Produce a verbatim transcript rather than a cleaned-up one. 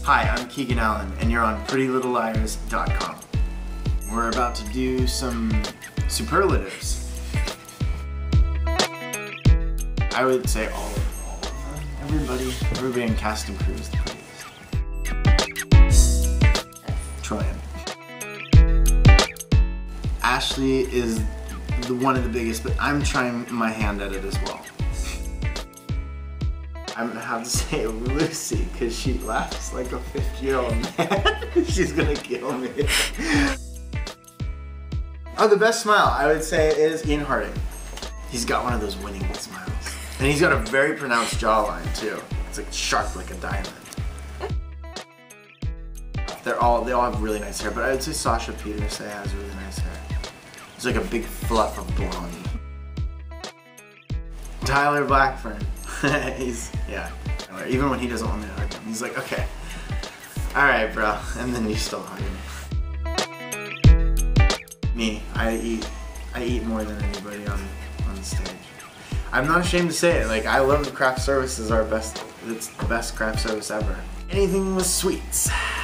Hi, I'm Keegan Allen, and you're on pretty little liars dot com. We're about to do some superlatives. I would say all of, all of them. Everybody, everybody in cast and crew is the prettiest. Troian. Ashley is the, one of the biggest, but I'm trying my hand at it as well. I'm gonna have to say Lucy, because she laughs like a fifty-year-old man. She's gonna kill me. Oh, the best smile, I would say, is Ian Harding. He's got one of those winning smiles. And he's got a very pronounced jawline, too. It's like sharp like a diamond. They're all, they all have really nice hair, but I would say Sasha Pieterse has really nice hair. It's like a big fluff of blonde. Tyler Blackburn. He's, yeah, even when he doesn't want me to hug him, he's like, okay, all right, bro, and then you still hug him. Me, I eat, I eat more than anybody on, on stage. I'm not ashamed to say it, like, I love the craft service is our best, it's the best craft service ever. Anything with sweets.